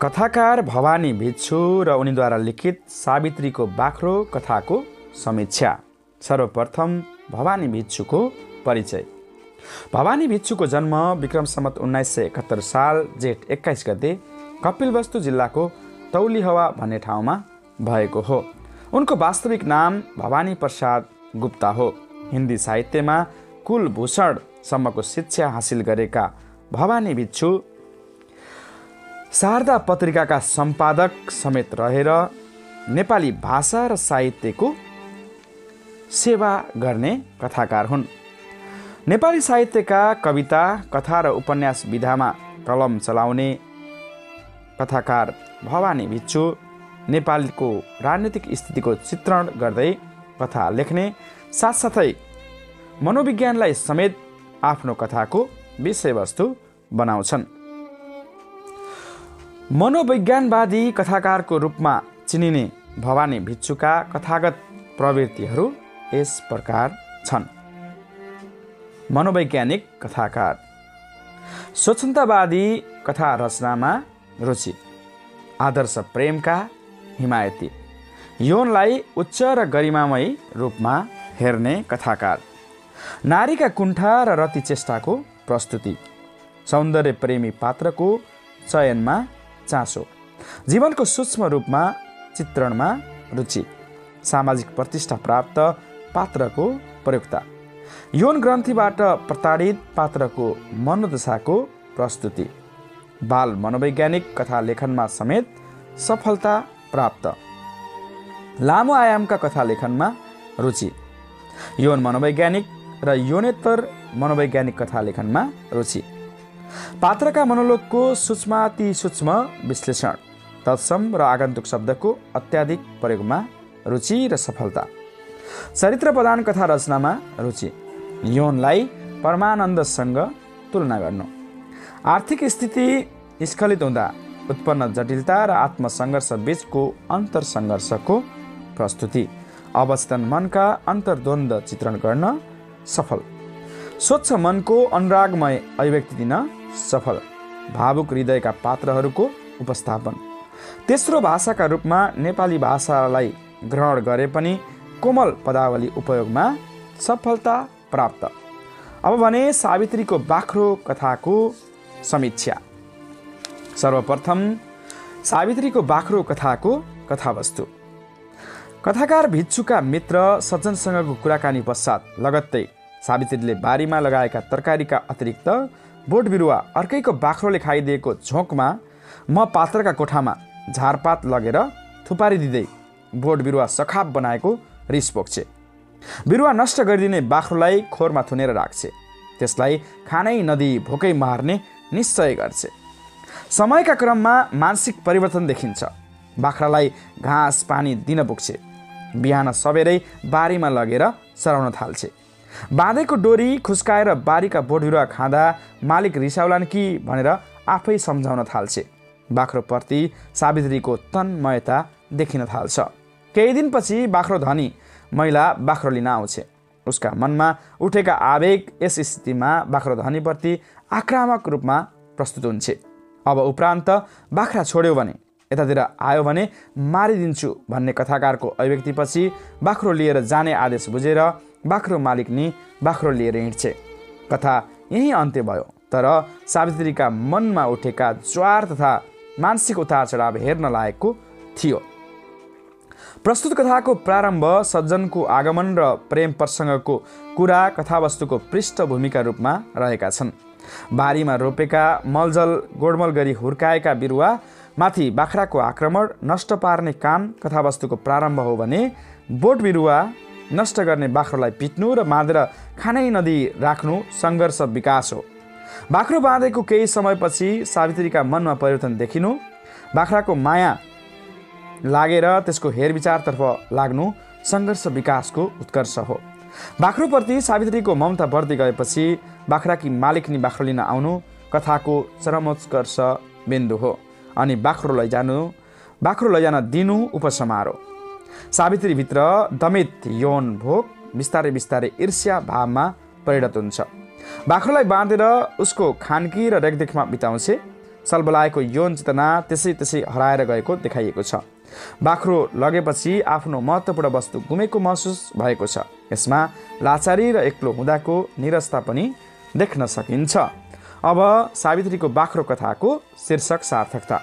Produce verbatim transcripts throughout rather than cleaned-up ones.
कथाकार भवानी भिक्षु र उनीद्वारा लिखित सावित्रीको बाख्रो कथाको समीक्षा। सर्वप्रथम भवानी भिक्षुको परिचय। भवानी भिक्षुको जन्म विक्रम सम्वत उन्नाइस सय एकहत्तर साल जेठ एक्काइस गते कपिलवस्तु जिल्लाको तौलीहवा भन्ने ठाउँमा भएको हो। उनको वास्तविक नाम भवानी प्रसाद गुप्ता हो। हिन्दी साहित्यमा कुलभूषणसम्मको शिक्षा हासिल गरेका भवानी भिक्षु शारदा पत्रिकाका सम्पादक समेत रहेर नेपाली भाषा र साहित्यको सेवा गर्ने कथाकार हुन्। नेपाली साहित्यका कविता, कथा र उपन्यास विधामा कलम चलाउने कथाकार भवानी भिक्षु नेपालको राजनीतिक स्थितिको चित्रण गर्दै कथा लेख्ने साथसाथै मनोविज्ञानलाई समेत आफ्नो कथाको विषयवस्तु बनाउँछन्। मनोविज्ञानवादी कथाकारको रूपमा चिनिने भवानी भिक्षुका कथागत प्रवृत्तिहरू यस प्रकार छन्। मनोवैज्ञानिक कथाकार, स्वच्छन्दवादी कथा रचनामा रुचि, आदर्श प्रेमका हिमायती, यौनलाई उच्च र गरिमामय रूपमा हेर्ने कथाकार, नारीका कुण्ठा र रति चेष्टाको प्रस्तुति, सौन्दर्य प्रेमी पात्रको चयनमा चासो, जीवनको सूक्ष्म रूपमा चित्रणमा रुचि, सामाजिक प्रतिष्ठा प्राप्त पात्रको प्रयोक्ता, यौन ग्रन्थीबाट प्रताडित पात्रको मनोदशाको प्रस्तुति, बाल मनोवैज्ञानिक कथा लेखनमा समेत सफलता प्राप्त, लामो आयामका कथा लेखनमा रुचि, यौन मनोवैज्ञानिक र यौनेतर मनोवैज्ञानिक कथा लेखनमा रुचि, पात्रका मनोलोकको सूक्ष्माति सूक्ष्म विश्लेषण, तत्सम र आगन्तुक शब्दको अत्याधिक प्रयोगमा रुचि र सफलता, चरित्र प्रधान कथा रचनामा रुचि, यौनलाई परमानन्दसँग तुलना गर्नु, आर्थिक स्थिति स्खलित हुँदा उत्पन्न जटिलता र आत्मसङ्घर्ष बीचको अन्तरसङ्घर्षको प्रस्तुति, अवचेतन मनका अन्तर्द्वन्द्व चित्रण गर्न सफल, स्वच्छ मनको अनुरागमय अभिव्यक्ति दिन सफल, भावुक हृदयका पात्रहरूको उपस्थापन, तेस्रो भाषाका रूपमा नेपाली भाषालाई ग्रहण गरे पनि कोमल पदावली उपयोगमा सफलता प्राप्त। अब भने सावित्रीको बाख्रो कथाको समीक्षा। सर्वप्रथम सावित्रीको बाख्रो कथाको कथावस्तु। कथाकार भिक्षुका मित्र सज्जनसँगको कुराकानी पश्चात लगत्तै सावित्रीले बारीमा लगाएका तरकारीका अतिरिक्त बोट बिरुवा अर्कैको बाख्रोले खाइदिएको झोकमा म पात्रका कोठामा झारपात लगेर थुपारिदिँदै बोट बिरुवा सखाप बनाएको रिस पोख्छे। बिरुवा नष्ट गरिदिने बाख्रोलाई खोरमा थुनेर राख्छे, त्यसलाई खानै नदिई भोकै मार्ने निश्चय गर्छे। समयका क्रममा मानसिक परिवर्तन देखिन्छ। बाख्रालाई घाँस पानी दिन पुग्छे। बिहान सबेरै बारीमा लगेर चराउन थाल्छे। बाँधेको डोरी खुस्काएर बारीका बोट बिरुवा खाँदा मालिक रिसाउलान् कि भनेर आफै सम्झाउन थाल्छे। बाख्रोप्रति सावित्रीको तन्मयता देखिन थाल्छ। केही दिनपछि बाख्रो धनी महिला बाख्रो लिन आउँछे। उसका मनमा उठेका आवेग यस स्थितिमा बाख्रो धनीप्रति आक्रामक रूपमा प्रस्तुत हुन्छे। अब उपरान्त बाख्रा छोड्यो भने, यतातिर आयो भने मारिदिन्छु भन्ने कथाकारको अभिव्यक्तिपछि बाख्रो लिएर जाने आदेश बुझेर बाख्रो मालिकनी बाख्रो लिएर हिँड्छे। कथा यही अन्त्य भयो। तर सावित्रीका मनमा उठेका ज्वार तथा मानसिक उतार चढाव हेर्न लायकको थियो। प्रस्तुत कथाको प्रारम्भ सज्जनको आगमन र प्रेम प्रसङ्गको कुरा कथावस्तुको पृष्ठभूमिका रूपमा रहेका छन्। बारीमा रोपेका मलजल गोडमल गरी हुर्काएका बिरुवा माथि बाख्राको आक्रमण नष्ट पार्ने काम कथावस्तुको प्रारम्भ हो भने बोट बिरुवा नष्ट गर्ने बाख्रोलाई पिट्नु र बाँधेर खानै नदिई राख्नु सङ्घर्ष विकास हो। बाख्रो बाँधेको केही समयपछि सावित्रीका मनमा परिवर्तन देखिनु, बाख्राको माया लागेर त्यसको हेरविचारतर्फ लाग्नु सङ्घर्ष विकासको उत्कर्ष हो। बाख्रोप्रति सावित्रीको ममता बढ्दै गएपछि बाख्राकी मालिकनी बाख्रो लिन आउनु कथाको चरमोत्कर्ष बिन्दु हो। अनि बाख्रो लैजानु बाख्रो लैजान दिनु उपसमारोह। सावित्रीभित्र दमित यौन भोग बिस्तारै बिस्तारै ईर्ष्या भावमा परिणत हुन्छ। बाख्रोलाई बाँधेर उसको खानकी र रेखदेखमा बिताउँछे। सलबलाएको यौन चेतना त्यसै त्यसै हराएर गएको देखाइएको छ। बाख्रो लगेपछि आफ्नो महत्त्वपूर्ण वस्तु गुमेको महसुस भएको छ। यसमा लाचारी र एक्लो हुँदाको निरसता पनि देख्न सकिन्छ। अब सावित्रीको बाख्रो कथाको शीर्षक सार्थकता।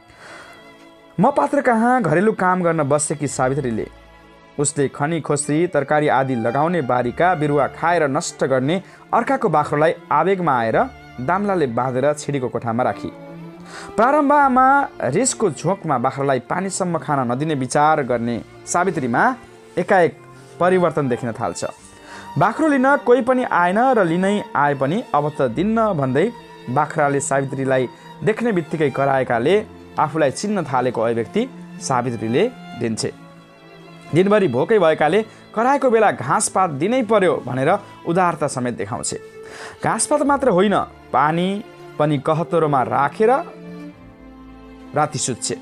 म पात्र कहाँ घरेलु काम गर्न बसेकी सावित्रीले उसले खनी खोस्री तरकारी आदि लगाउने बारीका बिरुवा खाएर नष्ट गर्ने अर्काको बाख्रोलाई आवेगमा आएर दाम्लाले बाँधेर छिडीको कोठामा राखी। प्रारम्भमा रिसको झोकमा बाख्रालाई पानीसम्म खान नदिने विचार गर्ने सावित्रीमा एकाएक परिवर्तन देखिन थाल्छ। बाख्रो लिन कोही पनि आएन र लिनै आए पनि अब त दिन्न भन्दै बाख्राले सावित्रीलाई देख्ने बित्तिकै कराएकाले आफूलाई चिन्न थालेको अभिव्यक्ति सावित्रीले दिन्छे। दिनभरि भोकै भएकाले कराएको बेला घाँसपात दिनै पर्यो भनेर उदारता समेत देखाउँछे। घाँसपात मात्र होइन, पानी पनि कहतोरोमा राखेर राति सुत्छे।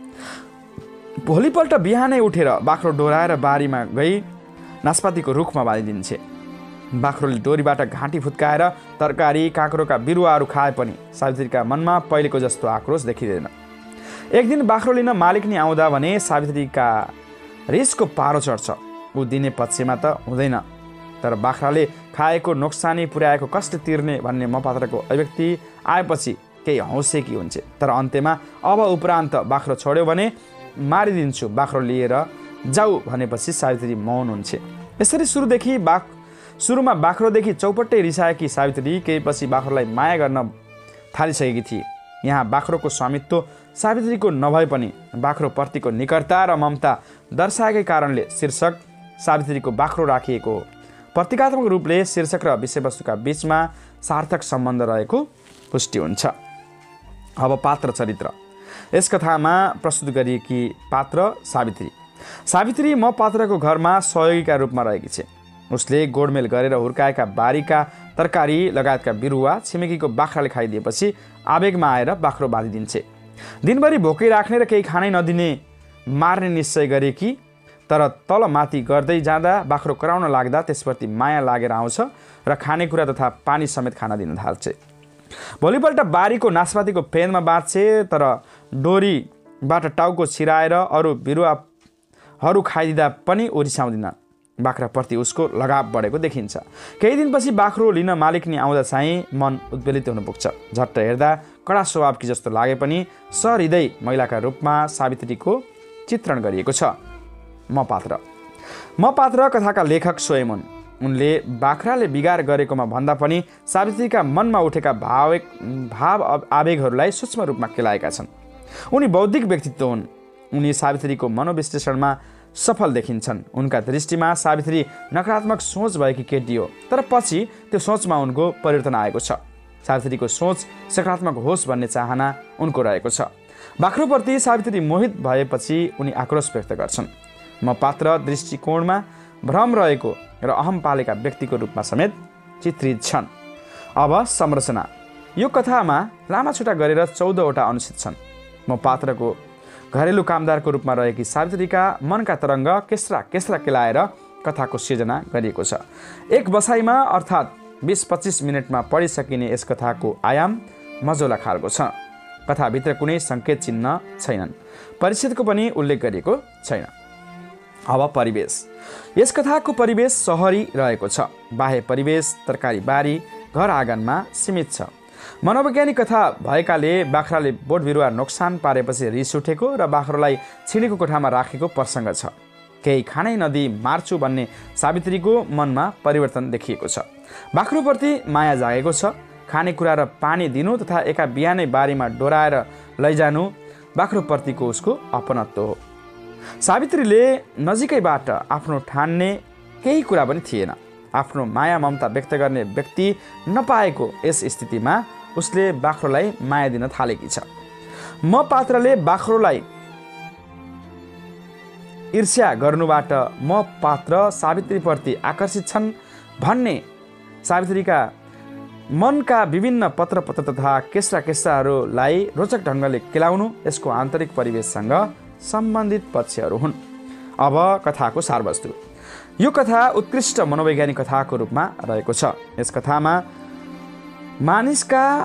भोलिपल्ट बिहानै उठेर बाख्रो डोराएर बारीमा गई नास्पातीको रुखमा बाँधिदिन्छे। बाख्रोले डोरीबाट घाँटी फुत्काएर तरकारी काँक्रोका बिरुवाहरू खाए पनि सावित्रीका मनमा पहिलेको जस्तो आक्रोश देखिँदैन। एक दिन बाख्रो लिन मालिकनी आउँदा भने सावित्रीका रिसको पारो चढ्छ। ऊ दिने पक्षमा त हुँदैन, तर बाख्राले खाएको नोक्सानी पुर्याएको कसले तिर्ने भन्ने मपात्रको अभिव्यक्ति आएपछि केही हौसेकी हुन्छ। तर अन्त्यमा अब उपरान्त बाख्रो छोड्यो भने मारिदिन्छु, बाख्रो लिएर जाऊ भनेपछि सावित्री मौन हुन्छ। यसरी सुरुदेखि बाख सुरुमा बाख्रोदेखि चौपट्टै रिसाएकी सावित्री केही पछि बाख्रोलाई माया गर्न थालिसकेकी थिए। यहाँ बाख्रोको स्वामित्व सावित्रीको नभए पनि बाख्रोप्रतिको निकटता र ममता दर्शाएकै कारणले शीर्षक सावित्रीको बाख्रो राखिएको हो। प्रतीकात्मक रूपले शीर्षक र विषयवस्तुका बीचमा सार्थक सम्बन्ध रहेको पुष्टि हुन्छ। अब पात्र चरित्र। यस कथामा प्रस्तुत गरिएकी पात्र सावित्री। सावित्री म पात्रको घरमा सहयोगीका रूपमा रहेकी छे। उसले गोडमेल गरेर हुर्काएका बारीका तरकारी लगायतका बिरुवा छिमेकीको बाख्राले खाइदिएपछि आवेगमा आएर बाख्रो बाँधिदिन्छे। दिनभरि भोकै राख्ने र केही खानै नदिने मार्ने निश्चय गरेकी, तर तल माथि गर्दै जाँदा बाख्रो कराउन लाग्दा त्यसप्रति माया लागेर आउँछ र खानेकुरा तथा पानी समेत खान दिन थाल्छे। भोलिपल्ट बारीको नास्पातीको फेदमा बाँध्छे, तर डोरीबाट टाउको छिराएर अरू बिरुवाहरू खाइदिँदा पनि रिसाउँदिन। बाख्राप्रति उसको लगाव बढेको देखिन्छ। केही दिनपछि बाख्रो लिन मालिकनी आउँदा चाहिँ मन उद्वेलित हुन पुग्छ। झट्ट हेर्दा कडा स्वभावकी जस्तो लागे पनि सहृदय महिलाका रूपमा सावित्रीको चित्रण गरिएको छ। म पात्र। म पात्र कथाका लेखक स्वयं हुन्। उनले बाख्राले बिगार गरेकोमा भन्दा पनि सावित्रीका मनमा उठेका भाविक भाव आवेगहरूलाई सूक्ष्म रूपमा केलाएका छन्। उनी बौद्धिक व्यक्तित्व हुन्। उनी सावित्रीको मनोविश्लेषणमा सफल देखिन्छन्। उनका दृष्टिमा सावित्री नकारात्मक सोच भएकी केटी हो, तर पछि त्यो सोचमा उनको परिवर्तन आएको छ। सावित्रीको सोच सकारात्मक होस् भन्ने चाहना उनको रहेको छ। बाख्रोप्रति सावित्री मोहित भएपछि उनी आक्रोश व्यक्त गर्छन्। म पात्र दृष्टिकोणमा भ्रम रहेको र अहम पालेका व्यक्तिको रूपमा समेत चित्रित छन्। अब संरचना। यो कथामा लामा छुटा गरेर चौधवटा अनुच्छेद छन्। म पात्रको घरेलु कामदारको रूपमा रहेकी सावित्रीका मनका तरङ्ग केस्रा केस्रा केलाएर कथाको सिर्जना गरिएको छ। एक बसाइमा अर्थात् बिस पच्चिस मिनटमा पढिसकिने यस कथाको आयाम मजौला खालको छ। कथाभित्र कुनै सङ्केत चिन्ह छैनन्, परिच्छेदको पनि उल्लेख गरिएको छैन। अब परिवेश। यस कथाको परिवेश सहरी रहेको छ। बाह्य परिवेश तरकारी बारी घर आँगनमा सीमित छ। मनोवैज्ञानिक कथा भएकाले बाख्राले बोट बिरुवा नोक्सान पारेपछि रिस उठेको र बाख्रोलाई छिडीको कोठामा राखेको प्रसङ्ग छ। केही खानै नदी मार्छु भन्ने सावित्रीको मनमा परिवर्तन देखिएको छ। बाख्रोप्रति माया जागेको छ। खानेकुरा र पानी दिनु तथा एका बिहानै बारीमा डोराएर लैजानु बाख्रोप्रतिको उसको अपनत्व हो। सावित्रीले नजिकैबाट आफ्नो ठान्ने केही कुरा पनि थिएन। आफ्नो माया ममता व्यक्त गर्ने व्यक्ति नपाएको यस स्थितिमा उसले बाख्रोलाई माया दिन थालेकी छ। म पात्रले बाख्रोलाई ईर्ष्या गर्नुबाट म पात्र सावित्रीप्रति आकर्षित छन् भन्ने सावित्रीका मनका विभिन्न पत्र पत्र तथा केस्रा केस्राहरूलाई रोचक ढङ्गले केलाउनु यसको आन्तरिक परिवेशसँग सम्बन्धित पक्षहरू हुन्। अब कथाको सारवस्तु। यो कथा उत्कृष्ट मनोवैज्ञानिक कथाको रूपमा रहेको छ। यस कथामा मानिसका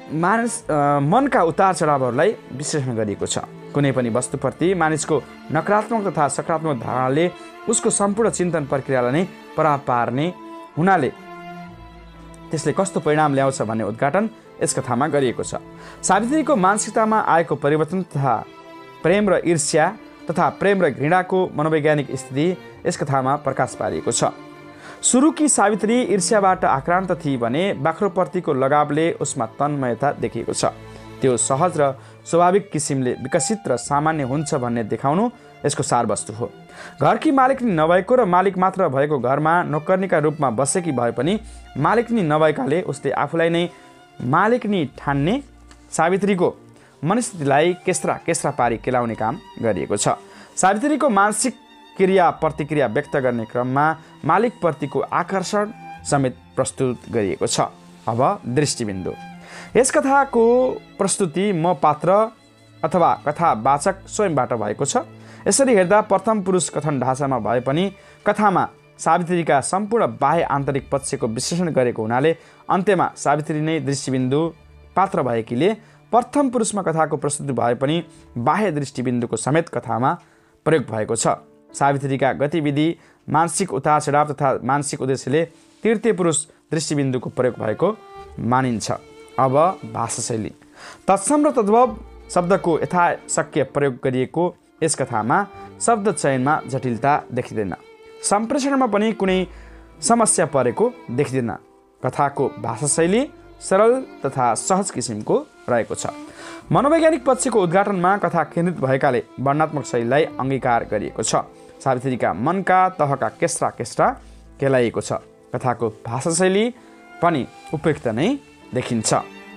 मानिस मनका उतार चढावहरूलाई विश्लेषण गरिएको छ। कुनै पनि वस्तुप्रति मानिसको नकारात्मक तथा सकारात्मक धारणाले उसको सम्पूर्ण चिन्तन प्रक्रियालाई नै प्रभाव पार्ने हुनाले त्यसले कस्तो परिणाम ल्याउँछ भन्ने उद्घाटन यस कथामा गरिएको छ। सावित्रीको मानसिकतामा आएको परिवर्तन तथा प्रेम र ईर्ष्या तथा प्रेम र घृणाको मनोवैज्ञानिक स्थिति यस कथामा प्रकाश पारिएको छ। सुरुकी सावित्री ईर्ष्याबाट आक्रान्त थिए भने बाख्रोप्रतिको लगावले उसमा तन्मयता देखिएको छ। त्यो सहज र स्वाभाविक किसिमले विकसित र सामान्य हुन्छ भन्ने देखाउनु यसको सारवस्तु हो। घरकी मालिकनी नभएको र मालिक मात्र भएको घरमा नोकर्नीका रूपमा बसेकी भए पनि मालिकनी नभएकाले उसले आफूलाई नै मालिकनी ठान्ने सावित्रीको मनस्थितिलाई केस्रा केस्रा पारी केलाउने काम गरिएको छ। सावित्रीको मानसिक क्रिया प्रतिक्रिया व्यक्त गर्ने क्रममा मालिकप्रतिको आकर्षण समेत प्रस्तुत गरिएको छ। अब दृष्टिबिन्दु। यस कथाको प्रस्तुति म पात्र अथवा कथावाचक स्वयंबाट भएको छ। यसरी हेर्दा प्रथम पुरुष कथन ढाँचामा भए पनि कथामा सावित्रीका सम्पूर्ण बाह्य आन्तरिक पक्षको विश्लेषण गरेको हुनाले अन्त्यमा सावित्री नै दृष्टिबिन्दु पात्र भएकीले प्रथम पुरुषमा कथाको प्रस्तुति भए पनि बाह्य दृष्टिबिन्दुको समेत कथामा प्रयोग भएको छ। सावित्रीका गतिविधि मानसिक उतार चढाव तथा मानसिक उद्देश्यले तृतीय पुरुष दृष्टिबिन्दुको प्रयोग भएको मानिन्छ। अब भाषाशैली। तत्सम र तद्भव शब्दको यथाशक्य प्रयोग गरिएको यस कथामा शब्द चयनमा जटिलता देखिँदैन। सम्प्रेषणमा पनि कुनै समस्या परेको देखिँदैन। कथाको भाषाशैली सरल तथा सहज किसिमको रहेको छ। मनोवैज्ञानिक पक्षको उद्घाटनमा कथा केन्द्रित भएकाले वर्णनात्मक शैलीलाई अङ्गीकार गरिएको छ। सावित्रीका मनका तहका केस्रा केस्रा केलाइएको छ। कथाको भाषाशैली पनि उपयुक्त नै देखिन्छ।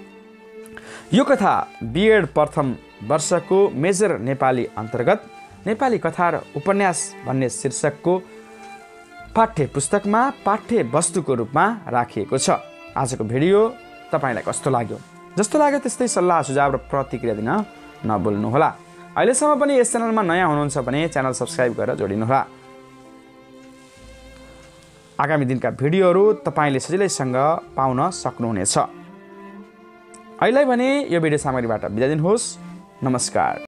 यो कथा बिएड प्रथम वर्षको मेजर नेपाली अन्तर्गत नेपाली कथा र उपन्यास भन्ने शीर्षकको पाठ्य पुस्तकमा पाठ्य वस्तुको रूपमा राखिएको छ। आजको भिडियो तपाईँलाई कस्तो लाग्यो? जस्तो लाग्यो त्यस्तै सल्लाह सुझाव र प्रतिक्रिया दिन नभुल्नुहोला। अहिलेसम्म पनि यस च्यानलमा नयाँ हुनुहुन्छ भने च्यानल सब्सक्राइब गरेर जोडिनुहोला। आगामी दिनका भिडियोहरू तपाईँले सजिलैसँग पाउन सक्नुहुनेछ। अहिले भने यो भिडियो सामग्रीबाट बिदा दिनुहोस्। नमस्कार।